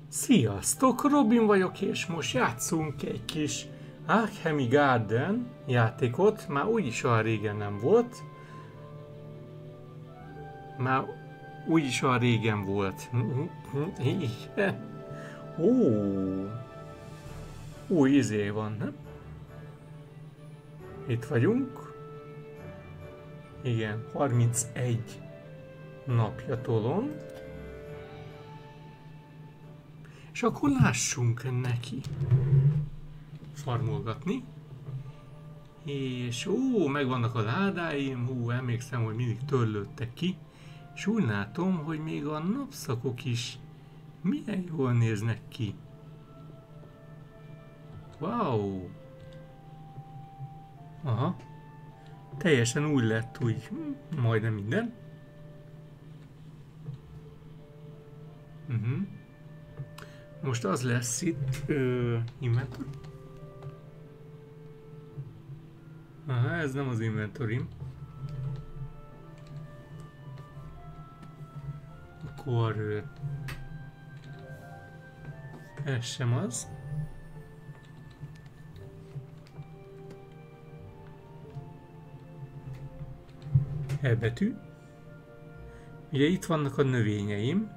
Sziasztok, Robin vagyok, és most játszunk egy kis Arkham Garden játékot. Már úgyis olyan régen nem volt. Igen. Új izé van, nem? Itt vagyunk. Igen, 31 napja tolom. És akkor lássunk neki farmolgatni. És megvannak a ládáim, emlékszem, hogy mindig törlődtek ki. És úgy látom, hogy még a napszakok is milyen jól néznek ki. Wow! Aha. Teljesen úgy lett, úgy majdnem minden. Most az lesz itt inventory. Aha, ez nem az inventory. Akkor ez sem az. E betű. Ugye itt vannak a növényeim.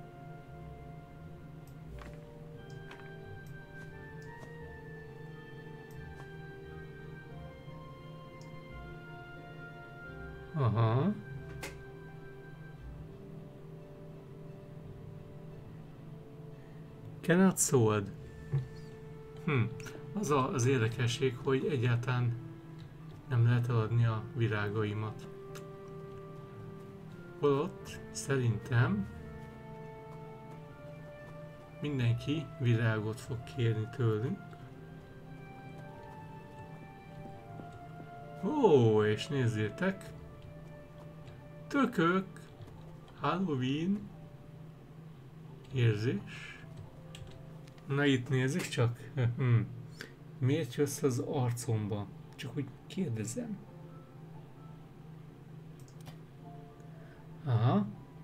Aha. Cannot sold. Az érdekesség, hogy egyáltalán nem lehet eladni a virágaimat. Holott szerintem mindenki virágot fog kérni tőlünk. És nézzétek! Tökök! Halloween! Érzés! Na itt nézzük csak! Miért jössz az arcomba? Csak úgy kérdezem. Aha.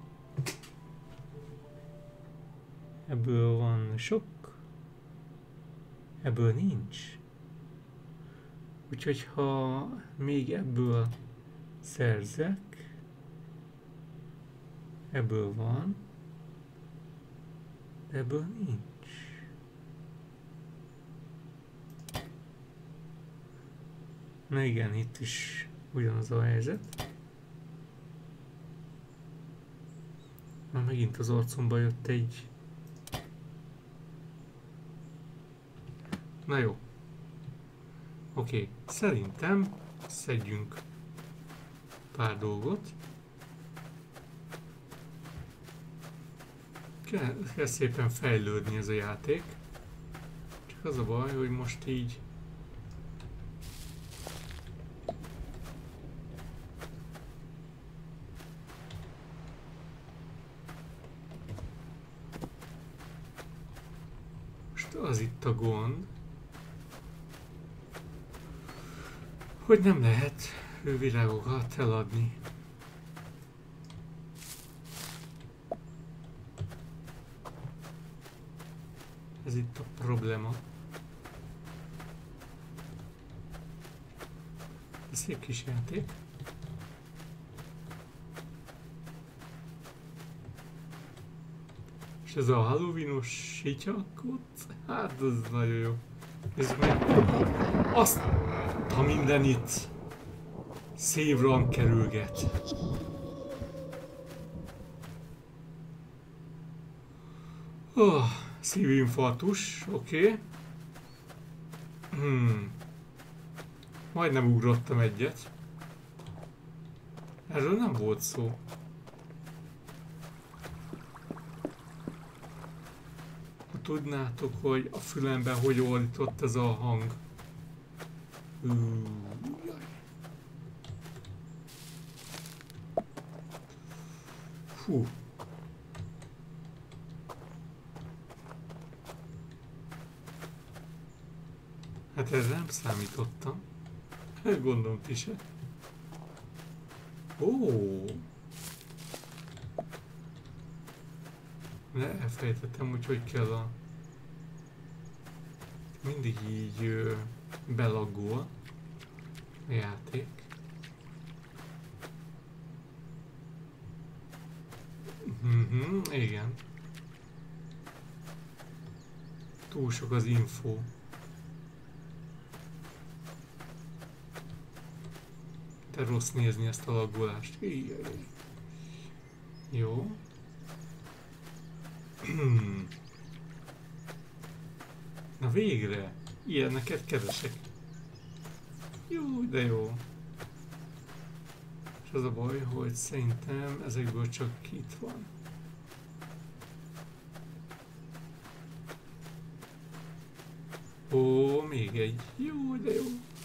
Ebből van sok. Ebből nincs. Úgyhogy ha még ebből szerzek, ebből van, de ebből nincs. Na igen, itt is ugyanaz a helyzet. Már megint az arcomba jött egy... Na jó. Oké, szerintem szedjünk pár dolgot. Kell szépen fejlődni ez a játék. Csak az a baj, hogy most így... Most az itt a gond, hogy nem lehet virágokat eladni. Ez itt a probléma. Ez szép kis játék. És ez a Halloween-os sityakot, hát ez nagyon jó. Nézzük meg. Azt, ha minden itt szívran kerülget. Szívinfarktus, oké. Majdnem ugrottam egyet. Erről nem volt szó. Ha tudnátok, hogy a fülemben hogy ordított ez a hang. Fú. Hát erre nem számítottam. Gondolom ti se. Elfelejtettem, hogy kell a Mindig így belagol a játék. Igen. Túl sok az info. De rossz nézni ezt a laggolást. Jó. Na végre! Ilyeneket keresek. Jó, de jó. És az a baj, hogy szerintem ezekből csak itt van. Ó, még egy. Jó, de jó.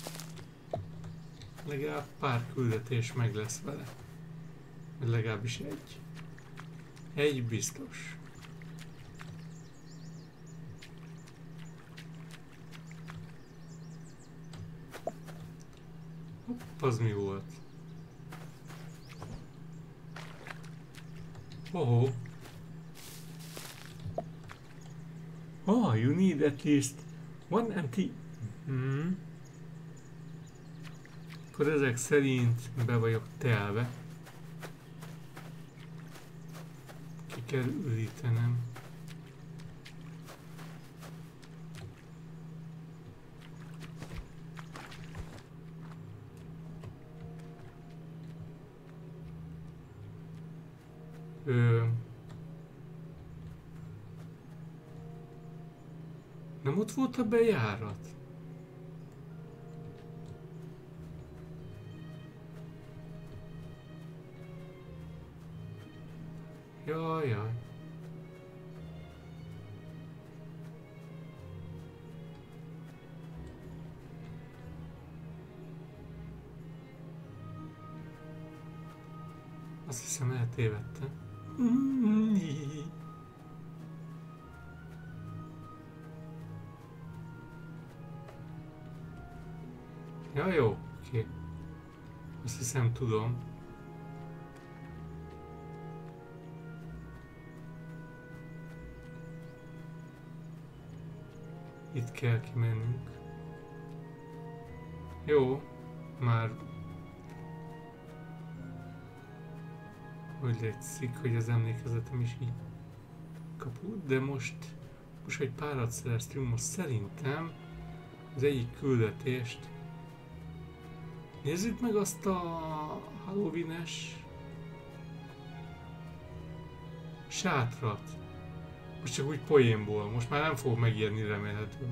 Legalább pár küldetés meg lesz vele. Legalábbis egy. Egy biztos. Hopp, az mi volt? Oh. Oh, you need at least one empty. Akkor ezek szerint be vagyok telve. Ki kell ürítenem. Nem ott volt a bejárat? Jaj. Azt hiszem eltévedtem. Ja, jó, oké. Azt hiszem tudom. Itt kell kimennünk. Jó, már úgy látszik, hogy az emlékezetem is így kaput, de most egy párat szereztünk, most szerintem az egyik küldetést. Nézzük meg azt a Halloween-es sátrat. Most csak úgy poénból, most már nem fog megírni remélhetőleg.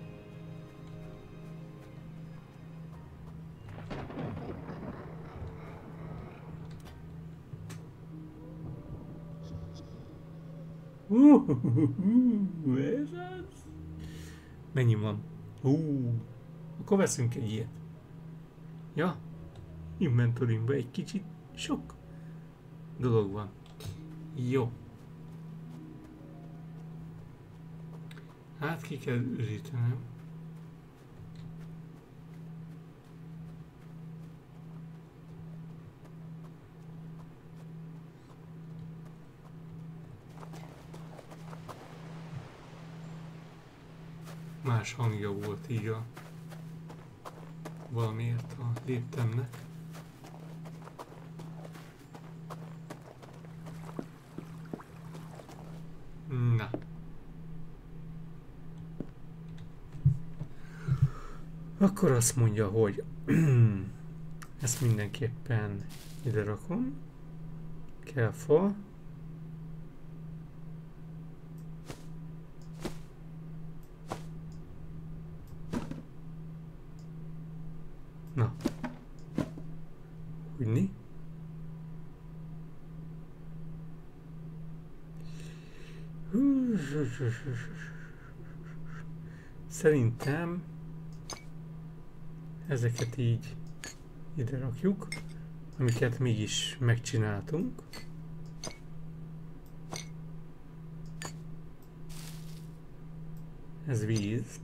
Ez az? Mennyi van? Akkor veszünk egy ilyet. Ja, inventorimban egy kicsit sok dolog van. Jó. Hát ki kell ürítenem. Más hangja volt így a valamiért a léptemnek. Na. Akkor azt mondja, hogy ezt mindenképpen ide rakom. Kell fa. Na. Húgyni. Szerintem ezeket így ide rakjuk, amiket mégis megcsináltunk. Ez víz.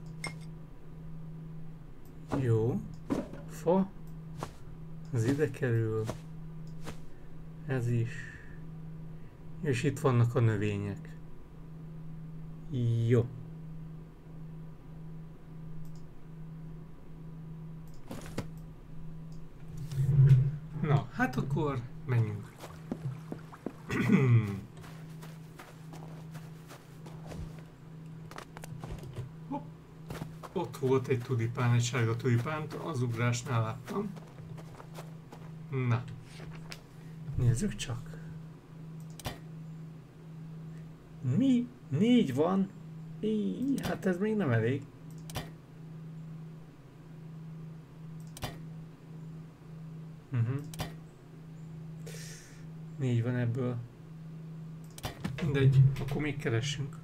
Jó. Fa. Ez ide kerül. Ez is. És itt vannak a növények. Jó. akkor menjünk. Hopp. Ott volt egy tulipán, egy sárga tulipánt, az ugrásnál láttam. Na. Nézzük csak. Mi? 4 van? Hát ez még nem elég. Uh-huh. 4 van ebből. Mindegy, akkor még keressünk.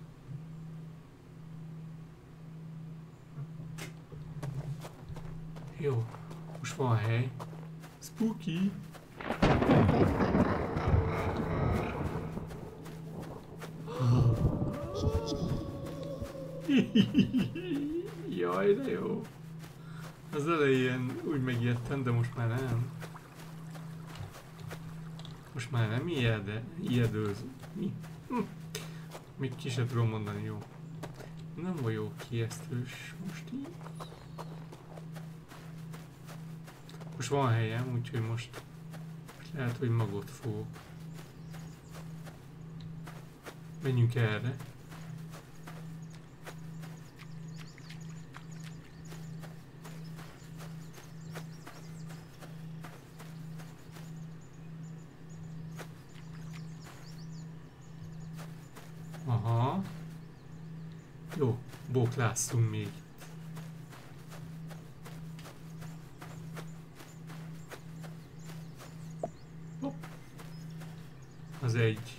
Jó, most van hely. Spooky! Jaj, de jó! Az elején úgy megijedtem, de most már nem. Most már nem ijedőző. Mi? Még ki sem tudom mondani, jó. Nem vagyok kijesztős most így. Most van helyem, úgyhogy most lehet, hogy magot fogok. Menjünk erre. Aha. Jó, bóklásszunk még. Hopp. Az egy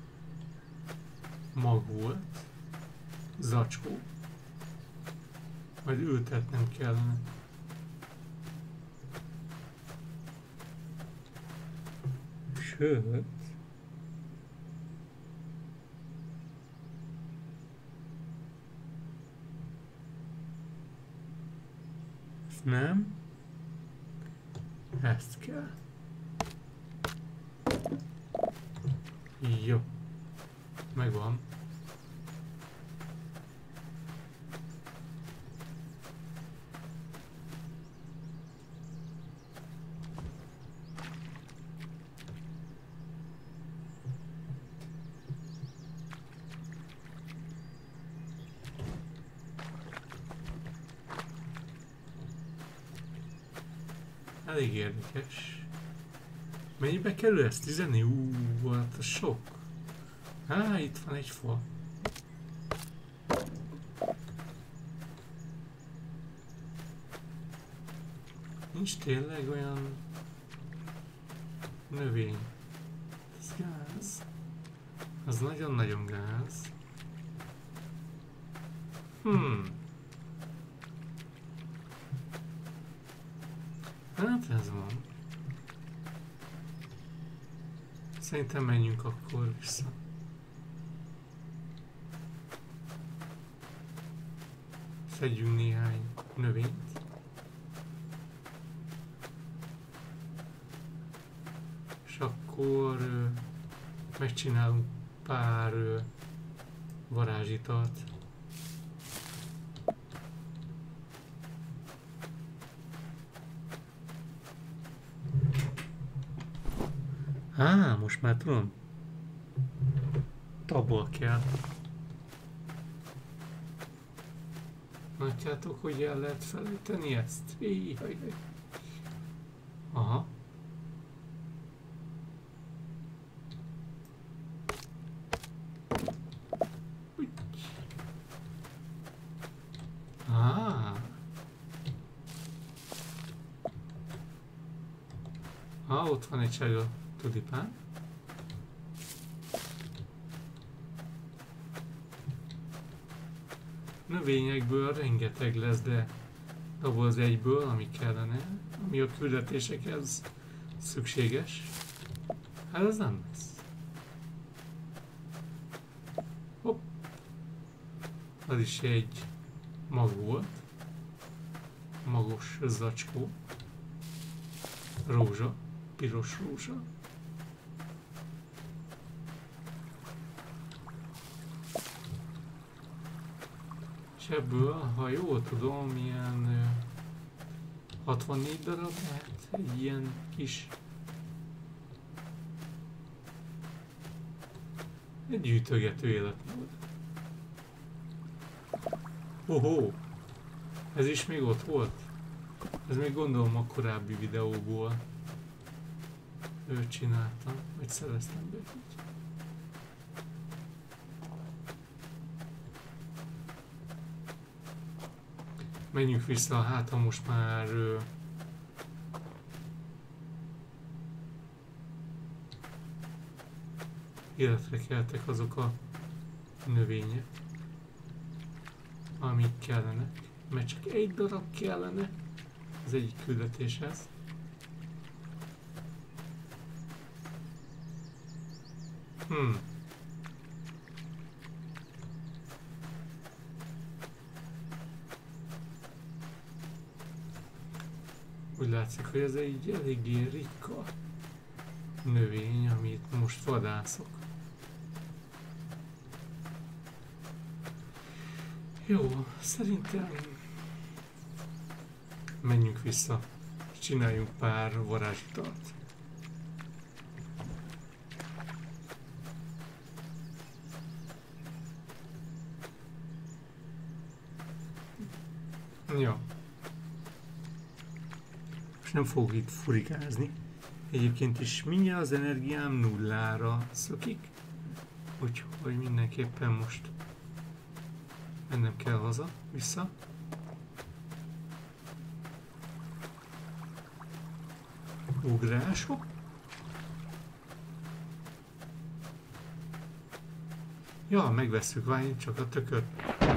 mag volt. Zacskó. Majd ültetnem kellene. Sőt. Nem. Ezt kell. Jó. Megvan. Elég érdekes. Mennyibe kerül ez? 10? Hát ez sok. Itt van egy fa. Nincs tényleg olyan növény. Ez gáz. Az nagyon-nagyon gáz. Hát ez van. Szerintem menjünk akkor vissza. Szedjünk néhány növényt. És akkor megcsinálunk pár varázsitalt. Most már tudom. Tabból kell. Látjátok, hogy el lehet felejteni ezt? Aha. Ott van egy sárga tulipán. Növényekből rengeteg lesz, de abból az egyből, ami kellene, ami a küldetésekhez szükséges, hát az nem lesz. Hopp! Az is egy mag volt. Magos zacskó. Rózsa. Piros rózsa. És ebből, ha jól tudom, ilyen 64 darab lehet egy ilyen kis Egy gyűjtögető életmód. Ohó! Ez is még ott volt? Ez még gondolom a korábbi videóból. Őt csináltam, vagy szereztem be így. Menjünk vissza, hát ha most már életre keltek azok a növények, amik kellenek, mert csak egy darab kellene az egyik küldetéshez. Úgy látszik, hogy ez egy eléggé ritka növény, amit most vadászok. Jó, szerintem menjünk vissza, és csináljunk pár varázsitalt. Ja. Most nem fogok itt furikázni. Egyébként is mindjárt az energiám nullára szökik. Úgyhogy mindenképpen most mennem kell haza, vissza. Ugrások. Ja, megvesszük, várjunk csak a tököt.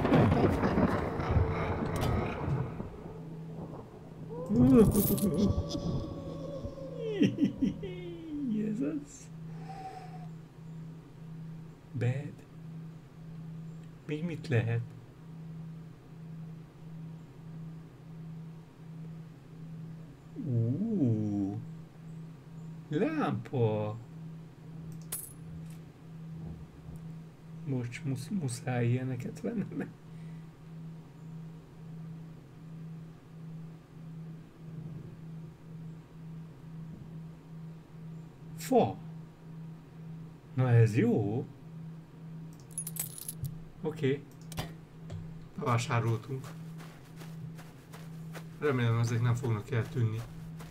Ez az. Bad. Még mit lehet? Lámpa. Most muszáj ilyeneket vennem. Fa. Na ez jó. Oké. Vásároltunk. Remélem ezek nem fognak eltűnni.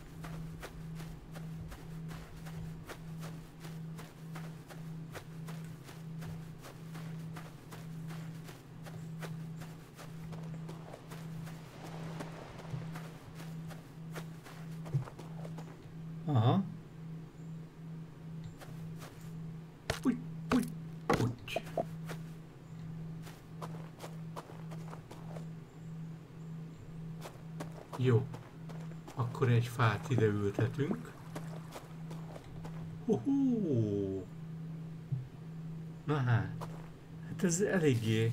Aha. Úgy. Jó. Akkor egy fát ide ültetünk. Hoho. Na hát ez eléggé...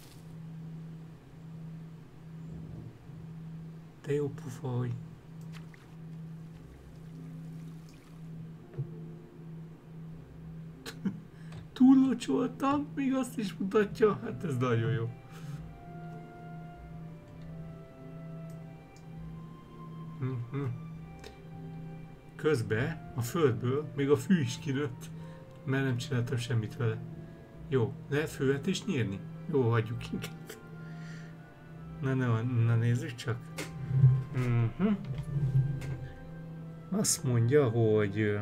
De jó pufa, hogy... Túllocsoltam, még azt is mutatja, hát ez nagyon jó. Közben a földből még a fű is kinőtt, mert nem csináltam semmit vele. Jó, lehet fővet is nyírni? Jó, hagyjuk inkább. Na nézzük csak. Azt mondja, hogy...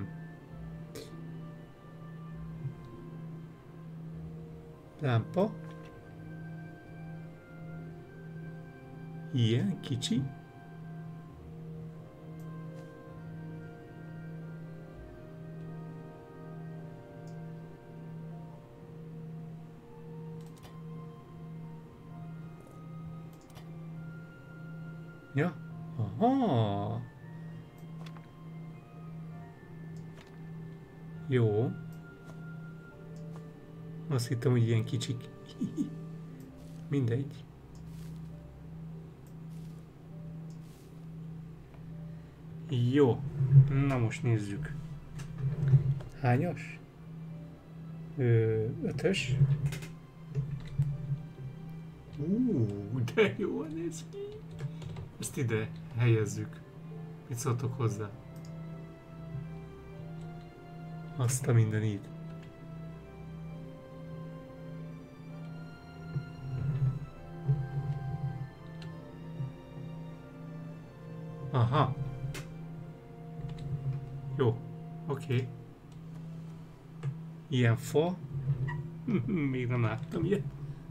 lámpa. Ilyen kicsi. Ja. Aha. Jó. Azt hittem, hogy ilyen kicsik. Mindegy. Jó. Na most nézzük. Hányas? 5-ös. De jól néz ki. Ezt ide helyezzük. Mit szóltok hozzá? Azt a mindenit. Aha. Jó, oké. Ilyen fa. Még nem láttam ilyet.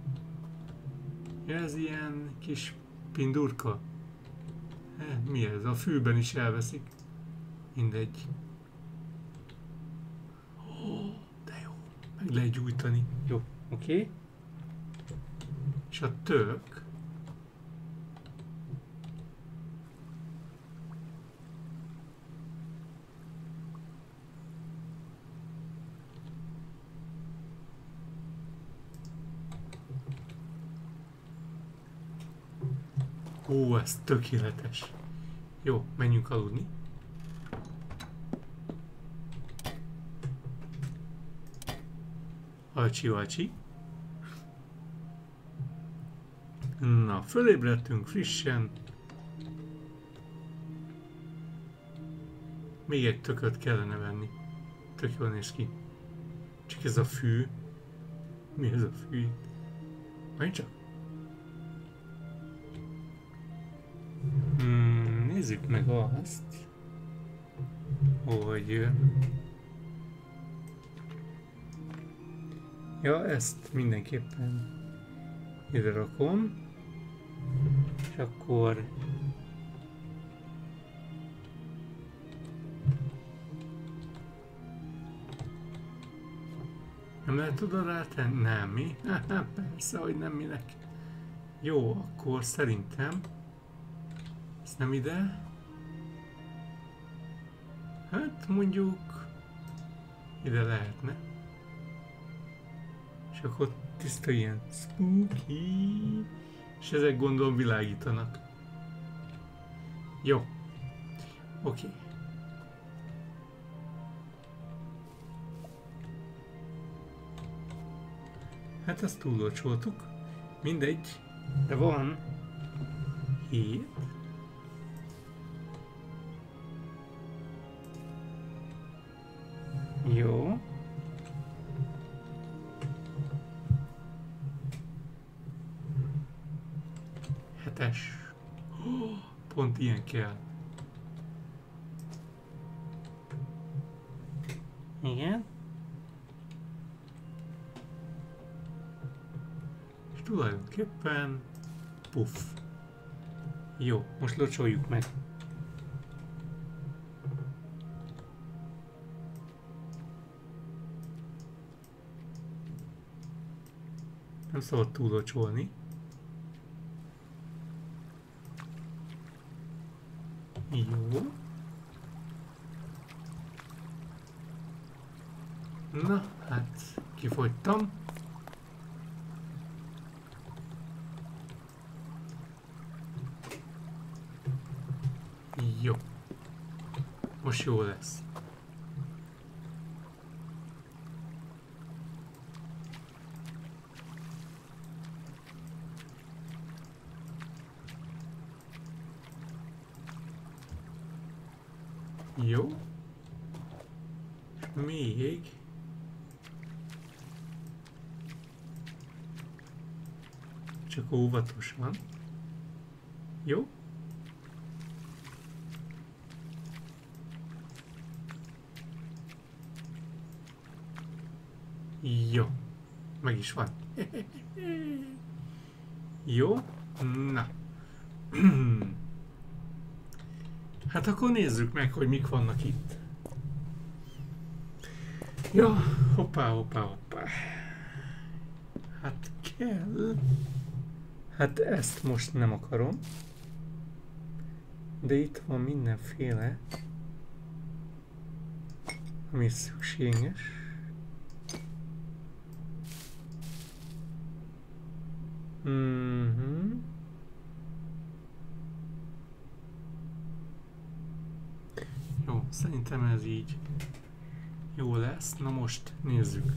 Ez ilyen kis pindurka. Mi ez? A fűben is elveszik. Mindegy. De jó. Meg lehet gyújtani. Jó, oké. És a tök. Ó, ez tökéletes. Jó, menjünk aludni. Alcsi. Na, fölébredtünk frissen. Még egy tököt kellene venni. Tök jól néz ki. Csak ez a fű. Mi ez a fű? Majd csak. Nézzük meg azt, hogy... Ja, ezt mindenképpen ide rakom. És akkor... Nem lehet oda rátenni? Nem, mi? Persze, hogy nem minek. Jó, akkor szerintem... Ez nem ide. Hát mondjuk... Ide lehetne. És akkor tiszta ilyen spooky. És ezek gondolom világítanak. Jó. Oké. Hát ezt túlolcsoltuk. Mindegy. De van 7. Jó. Hetes. Pont ilyen kell. Igen. És tulajdonképpen... Puff. Jó, most locsoljuk meg. Nem szabad túlocsolni. Jó. Na, hát kifogytam. Jó. Most jó lesz. Jó. Még. Csak óvatosan. Jó. Jó. Meg is van. Jó. Na. Hát akkor nézzük meg, hogy mik vannak itt. Ja, hoppá. Hát kell. Hát ezt most nem akarom. De itt van mindenféle, ami szükséges. Jó, szerintem ez így jó lesz. Na most nézzük.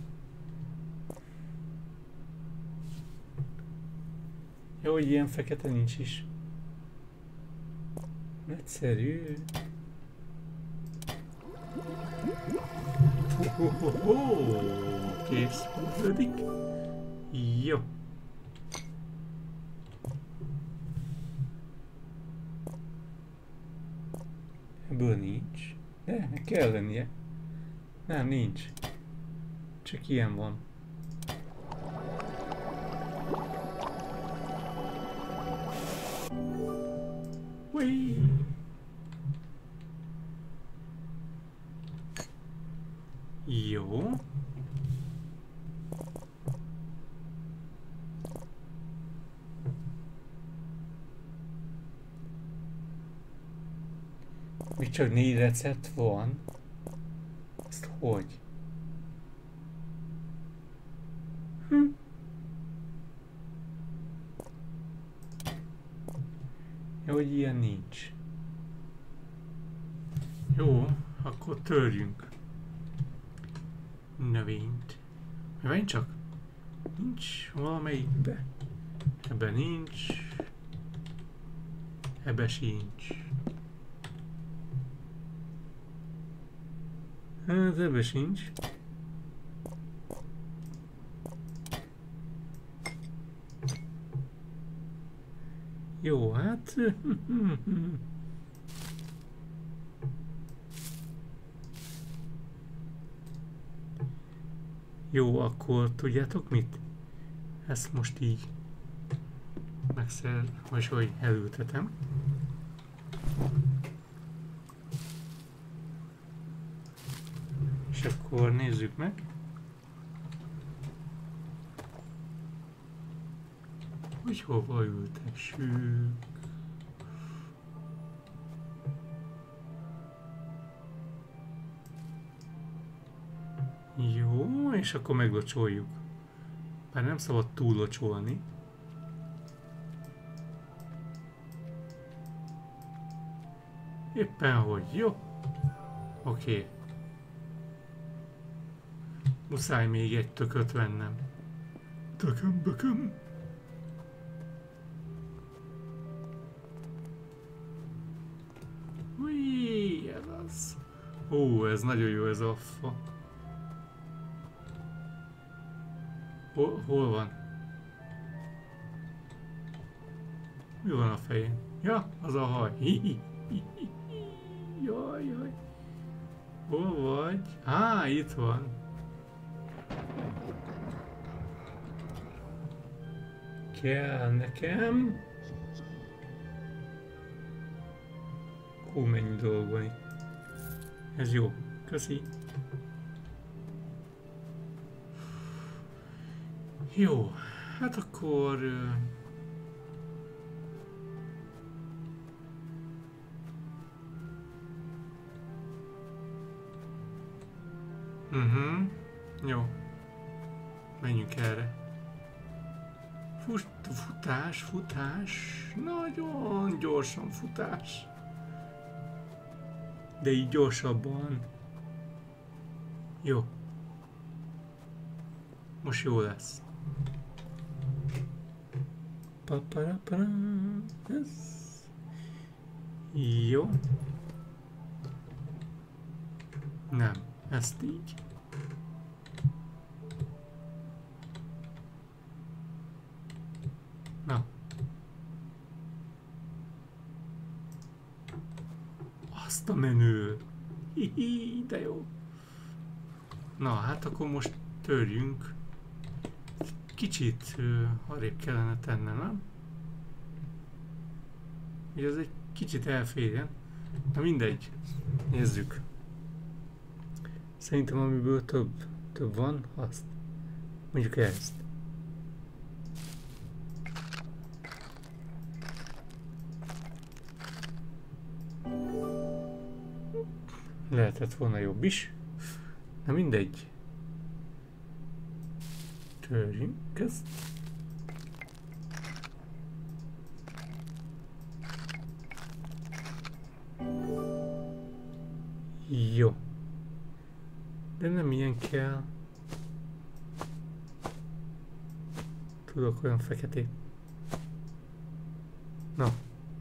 Jó, hogy ilyen fekete nincs is. Egyszerű. Kész, működik. Jó. Ebből nincs. De kell lennie. Nem, nincs. Csak ilyen van. Ui. Jó. Még csak 4 recept van. Ezt hogy? Jó, hogy ilyen nincs. Jó, akkor törjünk növényt. Megint csak nincs valamelyikbe. Ebben nincs. Ebben sincs. Hát ebben sincs. Jó, hát... Jó, akkor tudjátok mit? Ezt most így vagyis hogy elültetem. És akkor nézzük meg. Hogy hova ültessük. Jó, és akkor meglocsoljuk. Bár nem szabad túl locsolni. Éppen hogy, jó? Oké. Muszáj még egy tököt vennem. Tököm. Ui, ez az. Ó, ez nagyon jó ez a fa. Hol van? Mi van a fején? Ja, az a haj. Jaj. Hol vagy? Á, itt van. Kell nekem. Hú, mennyi dolog van itt. Ez jó. Köszi. Jó, hát akkor... Jó. Menjünk erre. Futás. Nagyon gyorsan futás. De így gyorsabban. Jó. Most jó lesz. Jó. Nem, ezt így. Na. Azt a menő. Hihi, de jó. Na, hát akkor most törjünk. Kicsit arrébb kellene tennem, nem? Ugye ez egy kicsit elférjen. Na mindegy. Nézzük. Szerintem amiből több van, azt. Mondjuk ezt. Lehetett volna jobb is. Na mindegy. Törjünk ezt. Jó. De nem ilyen kell. Tudok olyan feketét. Na.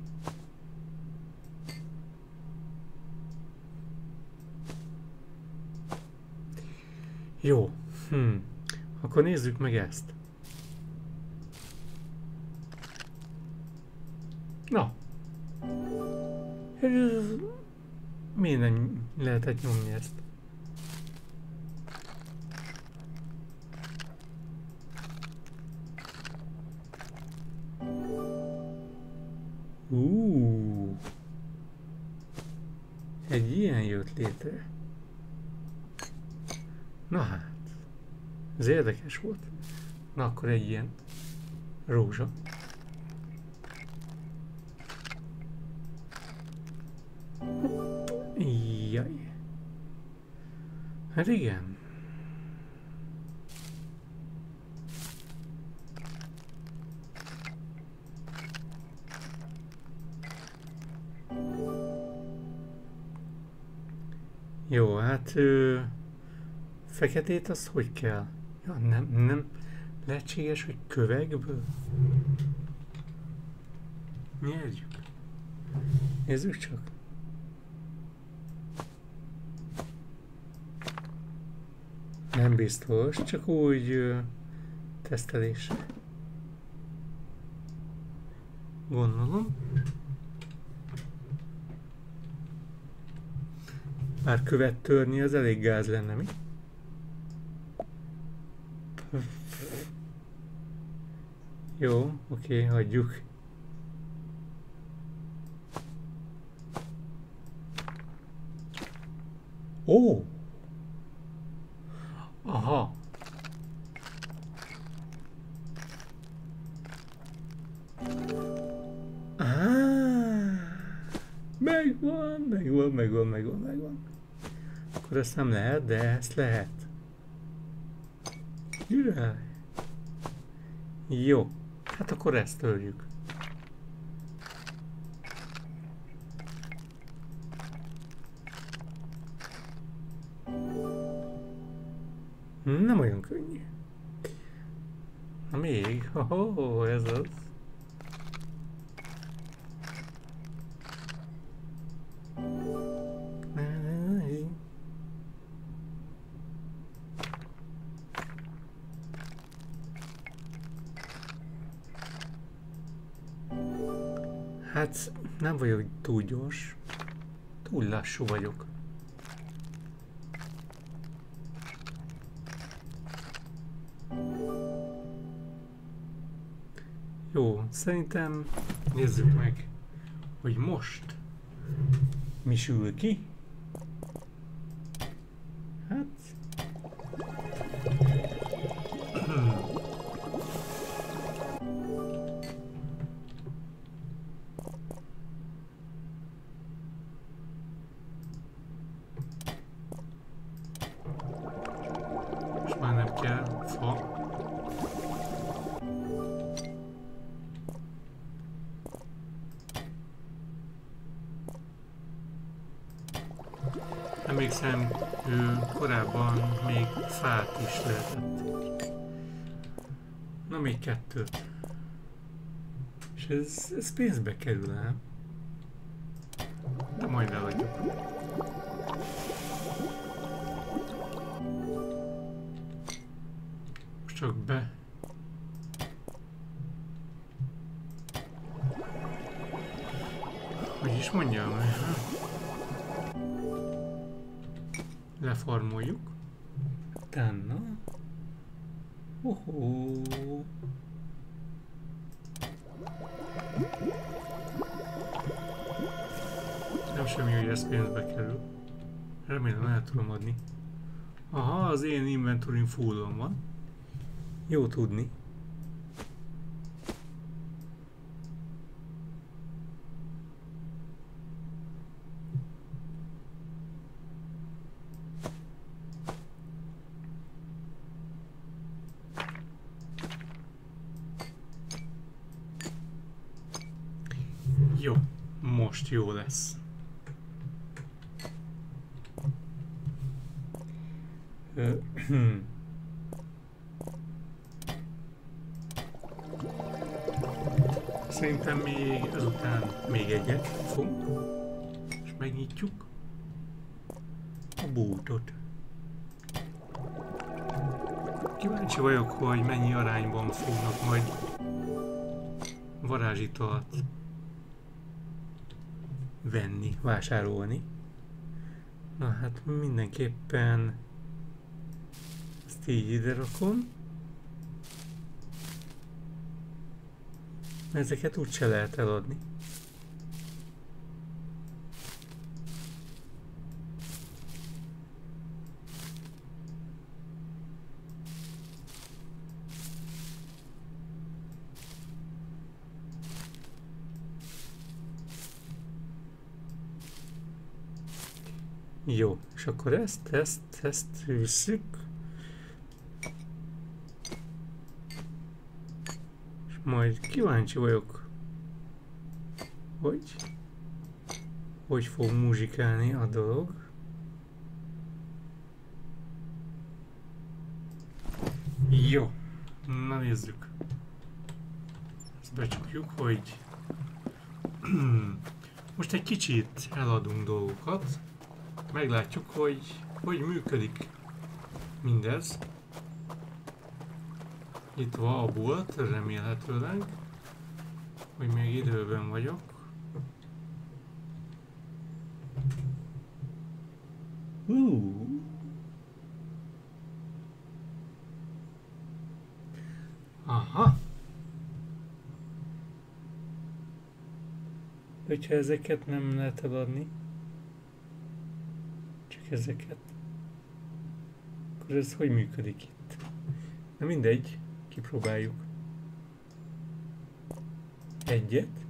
Jó. Akkor nézzük meg ezt. Na. Miért nem lehetett nyomni ezt? Egy ilyen jött létre. Na hát, ez érdekes volt. Na akkor egy ilyen rózsa. Jaj. Hát igen. Jó, hát feketét azt hogy kell? Ja, nem lehetséges, hogy kövekből? Nyerjük. Nézzük csak. Nem biztos, csak úgy tesztelésre. Gondolom. Bár követ törni az elég gáz lenne, mi? Jó, oké, hagyjuk. Ó! Aha! Megvan. Akkor ezt nem lehet, de ezt lehet. Jaj. Jó, hát akkor ezt törjük. Nem olyan könnyű. Na még, ez az. Hát nem vagyok túl gyors, túl lassú vagyok. Jó, szerintem nézzük meg, hogy most mi sül ki. Hát... És már nem kell fa. Emlékszem, ő korábban még fát is lehetett. Na még kettőt. És ez pénzbe kerül, nem? De majd eladjuk. Most csak be. Hogy is mondjam, lefarmoljuk. Utána. Nem semmi, hogy ez pénzbe kerül. Remélem el tudom adni. Aha, az én inventory fullon van. Jó tudni. Jó, most jó lesz. Szerintem még ezután még egyet fogunk, és megnyitjuk a bútot. Kíváncsi vagyok, hogy mennyi arányban fognak majd varázsitalt venni, vásárolni. Na hát mindenképpen ezt így ide rakom. Ezeket úgyse lehet eladni. Jó, és akkor ezt visszük. És majd kíváncsi vagyok, hogy fog muzsikálni a dolog. Jó, na nézzük. Ezt becsukjuk, hogy most egy kicsit eladunk dolgokat. Meglátjuk, hogy működik mindez. Itt van a bolt, remélhetőleg, hogy még időben vagyok. Aha. Hogyha ezeket nem lehet eladni, csak ezeket, akkor ez hogy működik itt? Na mindegy, kipróbáljuk. Egyet.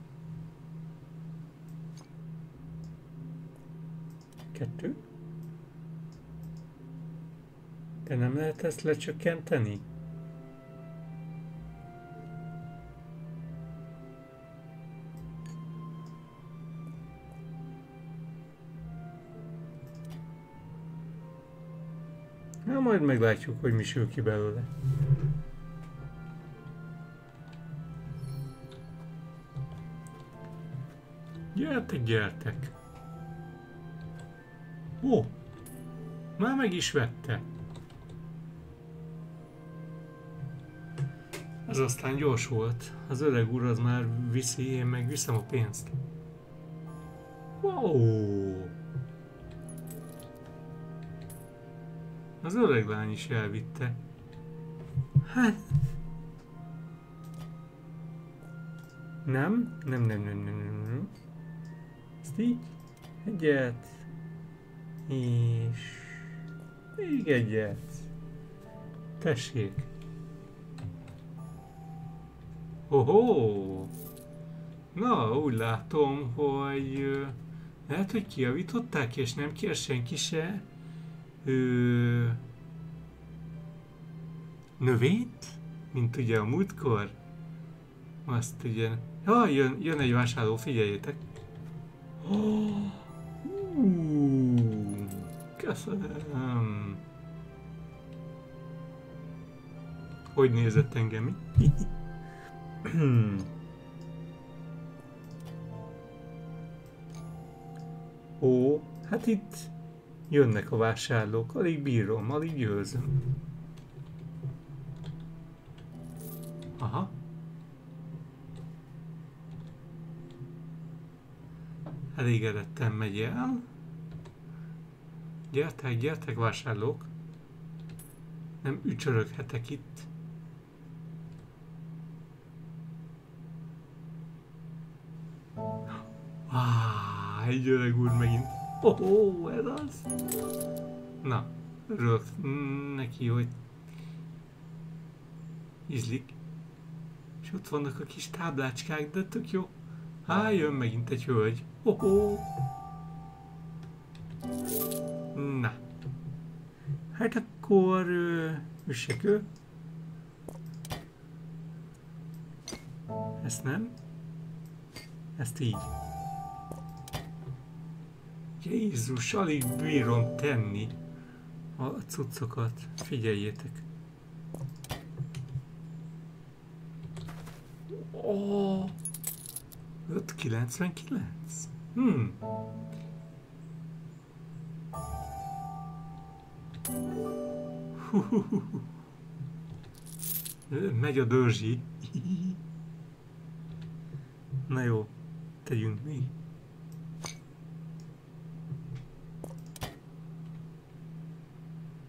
Kettő. De nem lehet ezt lecsökkenteni? Na, majd meglátjuk, hogy mi sül ki belőle. Gyertek, gyertek! Ó! Már meg is vette! Ez aztán gyors volt. Az öreg úr az már viszi, én meg viszem a pénzt. Wow! Az öreg lány is elvitte. Hát... Nem. Ezt így. Egyet. És... még egyet. Tessék. Hoho! Na, úgy látom, hogy... lehet, hogy kijavították, és nem kér senki se... növényt? Mint ugye a múltkor? Azt ugye... ja, jön egy vásárló, figyeljétek! Köszönöm! Hogy nézett engem? Ó, hát itt jönnek a vásárlók, alig bírom, alig győzöm. Aha. Elégedetten megy el. Gyertek, gyertek vásárlók. Nem ücsöröghetek itt. Egy öreg úr megint. Oh, ez az. Na, örülök neki, hogy ízlik. És ott vannak a kis táblácskák, de tök jó. Jön megint egy hölgy. Na. Hát akkor üssek ő. Ezt nem. Ezt így. Jézus, alig bírom tenni a cuccokat. Figyeljétek. 5,99? Megy a dörzsi. Na jó, tegyünk még.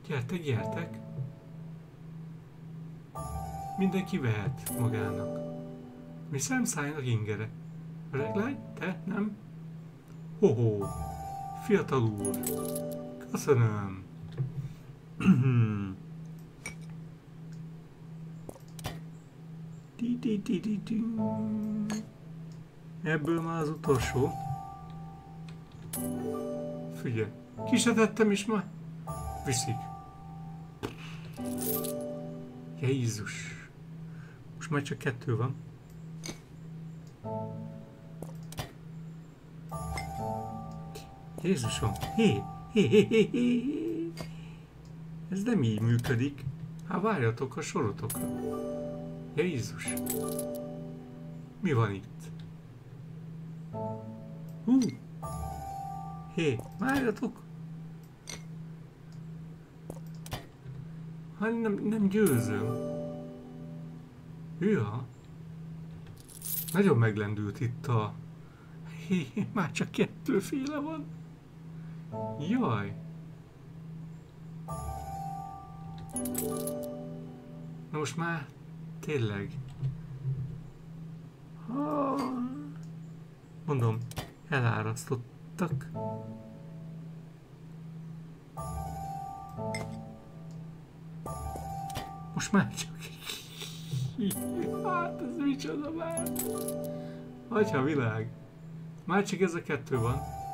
Gyertek, gyertek! Mindenki vehet magának. Mi szemszájnak ingere. Reglány? Te? Nem? Hoho! Fiatal úr! Köszönöm! Ebből már az utolsó. Figyelj, ki se tettem is már. Viszik. Jézus. Most már csak 2 van. Jézusom. Hé. Ez nem így működik. Hát várjatok a sorotokra. Jézus. Mi van itt? Hé, várjatok. Hát nem győzöm. Hűha. Nagyon meglendült itt a... Hé, már csak 2 féle van. Jaj. Na most már tényleg. Mondom, elárasztottak. Most már csak... Hát ez micsoda már? Atya világ. Már csak ez a 2 van.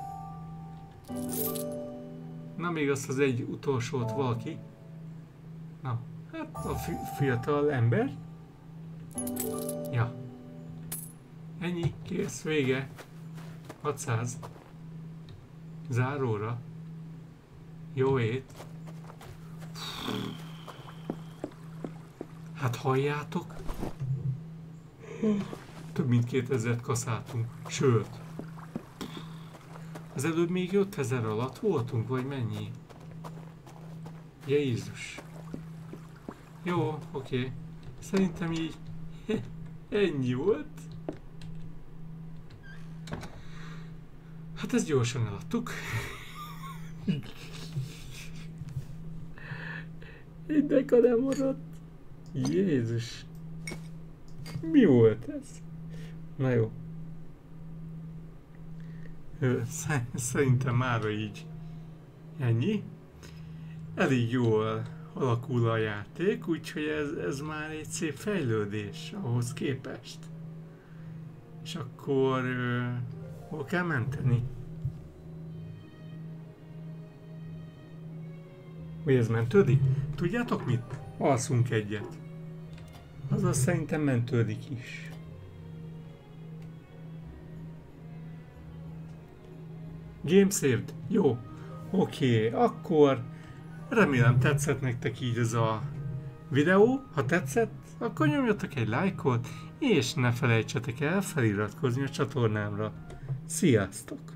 Na még azt az egy utolsót valaki. Na, hát a fiatal ember. Ja. Ennyi, kész, vége. 600. Záróra. Jó ét. Hát halljátok? Több mint 2000-et kaszáltunk. Sőt. Az előbb még 5000 alatt voltunk, vagy mennyi? Jézus. Jó, oké. Szerintem így ennyi volt. Hát ezt gyorsan eladtuk. Egy deka nem maradt. Jézus. Mi volt ez? Na jó. Szerintem mára így ennyi. Elég jól alakul a játék, úgyhogy ez már egy szép fejlődés ahhoz képest. És akkor hol kell menteni? Hogy ez mentődik? Tudjátok mit? Alszunk egyet. Azaz szerintem mentődik is. Game saved. Jó. Oké, akkor remélem tetszett nektek így ez a videó. Ha tetszett, akkor nyomjatok egy lájkot, és ne felejtsetek el feliratkozni a csatornámra. Sziasztok!